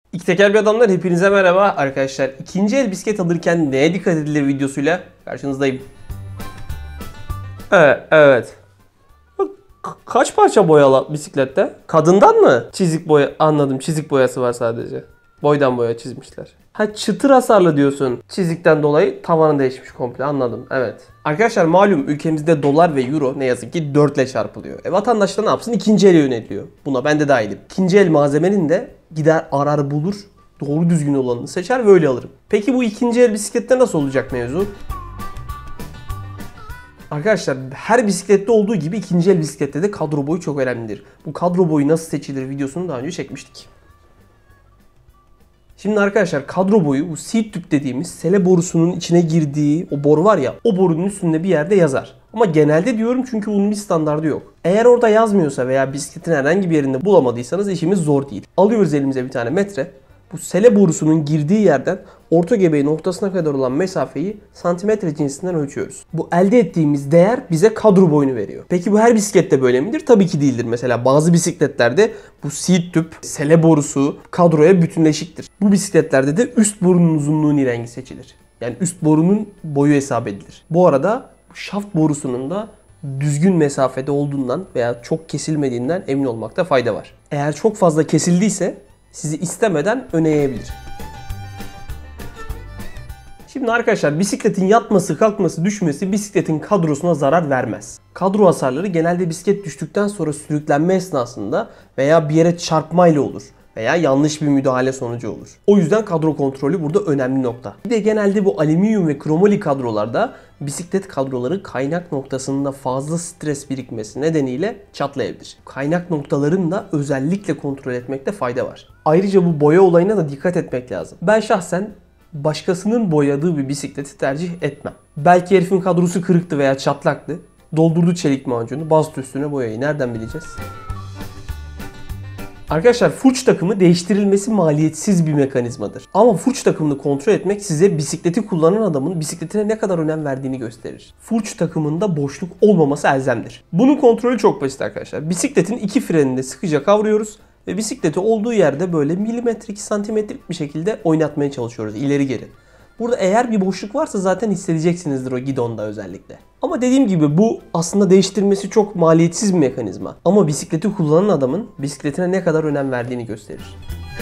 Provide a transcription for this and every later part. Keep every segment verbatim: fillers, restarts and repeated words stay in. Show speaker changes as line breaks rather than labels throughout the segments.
İki teker bir adamlar hepinize merhaba arkadaşlar. İkinci el bisiklet alırken neye dikkat edilir videosuyla karşınızdayım. Evet, evet. Ka- kaç parça boyalı bisiklette? Kadından mı? Çizik boya, anladım, çizik boyası var sadece. Boydan boya çizmişler. Ha, çıtır hasarlı diyorsun. Çizikten dolayı tavanı değişmiş komple, anladım, evet. Arkadaşlar malum ülkemizde dolar ve euro ne yazık ki dört ile çarpılıyor. E vatandaş da ne yapsın? İkinci ele yöneliyor. Buna ben de dahilim. İkinci el malzemenin de gider arar bulur, doğru düzgün olanını seçer ve öyle alırım. Peki bu ikinci el bisiklette nasıl olacak mevzu? Arkadaşlar her bisiklette olduğu gibi ikinci el bisiklette de kadro boyu çok önemlidir. Bu kadro boyu nasıl seçilir videosunu daha önce çekmiştik. Şimdi arkadaşlar kadro boyu bu seat tüp dediğimiz sele borusunun içine girdiği o boru var ya, o borunun üstünde bir yerde yazar. Ama genelde diyorum çünkü bunun bir standardı yok. Eğer orada yazmıyorsa veya bisikletin herhangi bir yerinde bulamadıysanız işimiz zor değil. Alıyoruz elimize bir tane metre. Bu sele borusunun girdiği yerden orta göbeği noktasına kadar olan mesafeyi santimetre cinsinden ölçüyoruz. Bu elde ettiğimiz değer bize kadro boyunu veriyor. Peki bu her bisiklette böyle midir? Tabii ki değildir. Mesela bazı bisikletlerde bu seat tüp, sele borusu kadroya bütünleşiktir. Bu bisikletlerde de üst borunun uzunluğunun rengi seçilir. Yani üst borunun boyu hesap edilir. Bu arada şaft borusunun da düzgün mesafede olduğundan veya çok kesilmediğinden emin olmakta fayda var. Eğer çok fazla kesildiyse sizi istemeden öne eğebilir. Şimdi arkadaşlar bisikletin yatması, kalkması, düşmesi bisikletin kadrosuna zarar vermez. Kadro hasarları genelde bisiklet düştükten sonra sürüklenme esnasında veya bir yere çarpmayla olur veya yanlış bir müdahale sonucu olur. O yüzden kadro kontrolü burada önemli nokta. Bir de genelde bu alüminyum ve kromoli kadrolarda bisiklet kadroları kaynak noktasında fazla stres birikmesi nedeniyle çatlayabilir. Kaynak noktalarını da özellikle kontrol etmekte fayda var. Ayrıca bu boya olayına da dikkat etmek lazım. Ben şahsen başkasının boyadığı bir bisikleti tercih etmem. Belki herifin kadrosu kırıktı veya çatlaktı. Doldurdu çelik macunu, bastı üstüne boyayı. Nereden bileceğiz? Arkadaşlar furç takımı değiştirilmesi maliyetsiz bir mekanizmadır. Ama furç takımını kontrol etmek size bisikleti kullanan adamın bisikletine ne kadar önem verdiğini gösterir. Furç takımında boşluk olmaması elzemdir. Bunun kontrolü çok basit arkadaşlar. Bisikletin iki frenini de sıkıca kavruyoruz ve bisikleti olduğu yerde böyle milimetrik, santimetrik bir şekilde oynatmaya çalışıyoruz ileri geri. Burada eğer bir boşluk varsa zaten hissedeceksinizdir o gidonda özellikle. Ama dediğim gibi bu aslında değiştirmesi çok maliyetsiz bir mekanizma. Ama bisikleti kullanan adamın bisikletine ne kadar önem verdiğini gösterir.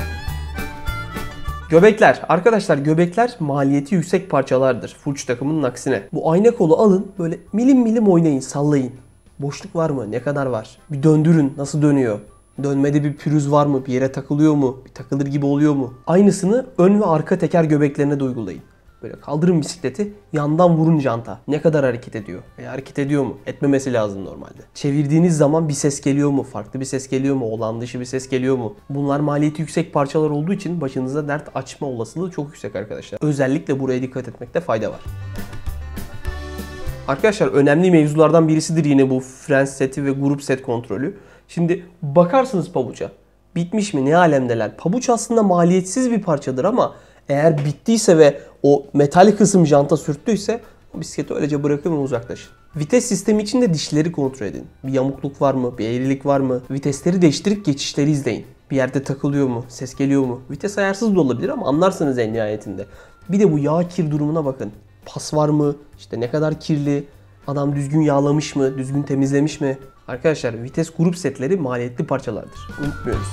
Göbekler. Arkadaşlar göbekler maliyeti yüksek parçalardır. Furç takımının aksine. Bu ayna kolu alın böyle milim milim oynayın, sallayın. Boşluk var mı? Ne kadar var? Bir döndürün. Nasıl dönüyor? Dönmede bir pürüz var mı? Bir yere takılıyor mu? Bir takılır gibi oluyor mu? Aynısını ön ve arka teker göbeklerine de uygulayın. Böyle kaldırın bisikleti, yandan vurun janta. Ne kadar hareket ediyor? E, hareket ediyor mu? Etmemesi lazım normalde. Çevirdiğiniz zaman bir ses geliyor mu? Farklı bir ses geliyor mu? Olağan dışı bir ses geliyor mu? Bunlar maliyeti yüksek parçalar olduğu için başınıza dert açma olasılığı çok yüksek arkadaşlar. Özellikle buraya dikkat etmekte fayda var. Arkadaşlar önemli mevzulardan birisidir yine bu fren seti ve grup set kontrolü. Şimdi bakarsınız pabuca. Bitmiş mi? Ne alemdeler? Pabuç aslında maliyetsiz bir parçadır ama eğer bittiyse ve o metal kısım janta sürttüyse o bisikleti öylece bırakın ve uzaklaşın. Vites sistemi için de dişleri kontrol edin. Bir yamukluk var mı? Bir eğrilik var mı? Vitesleri değiştirip geçişleri izleyin. Bir yerde takılıyor mu? Ses geliyor mu? Vites ayarsız da olabilir ama anlarsınız en nihayetinde. Bir de bu yağ kir durumuna bakın. Pas var mı? İşte ne kadar kirli? Adam düzgün yağlamış mı? Düzgün temizlemiş mi? Arkadaşlar vites grup setleri maliyetli parçalardır. Unutmuyoruz.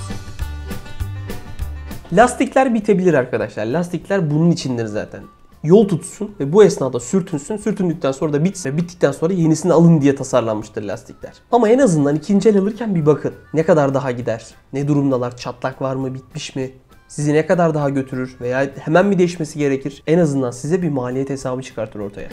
Lastikler bitebilir arkadaşlar. Lastikler bunun içindir zaten. Yol tutsun ve bu esnada sürtünsün. Sürtündükten sonra da bitsin ve bittikten sonra yenisini alın diye tasarlanmıştır lastikler. Ama en azından ikinci el alırken bir bakın. Ne kadar daha gider? Ne durumdalar? Çatlak var mı? Bitmiş mi? Sizi ne kadar daha götürür? Veya hemen mi değişmesi gerekir? En azından size bir maliyet hesabı çıkartır ortaya.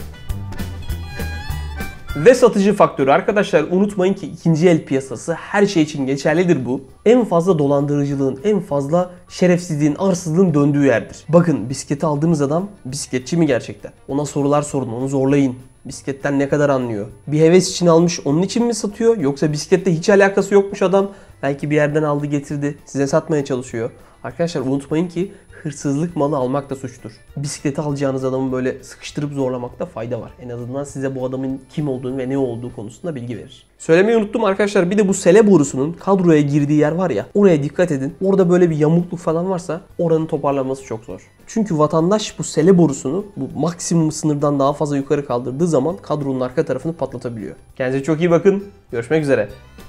Ve satıcı faktörü. Arkadaşlar unutmayın ki ikinci el piyasası her şey için geçerlidir bu. En fazla dolandırıcılığın, en fazla şerefsizliğin, arsızlığın döndüğü yerdir. Bakın bisikleti aldığınız adam bisikletçi mi gerçekten? Ona sorular sorun, onu zorlayın. Bisikletten ne kadar anlıyor? Bir heves için almış, onun için mi satıyor? Yoksa bisiklette hiç alakası yokmuş adam Belki bir yerden aldı getirdi. Size satmaya çalışıyor. Arkadaşlar unutmayın ki hırsızlık malı almak da suçtur. Bisikleti alacağınız adamı böyle sıkıştırıp zorlamakta fayda var. En azından size bu adamın kim olduğunu ve ne olduğu konusunda bilgi verir. Söylemeyi unuttum arkadaşlar. Bir de bu sele borusunun kadroya girdiği yer var ya. Oraya dikkat edin. Orada böyle bir yamukluk falan varsa oranın toparlanması çok zor. Çünkü vatandaş bu sele borusunu bu maksimum sınırdan daha fazla yukarı kaldırdığı zaman kadronun arka tarafını patlatabiliyor. Kendinize çok iyi bakın. Görüşmek üzere.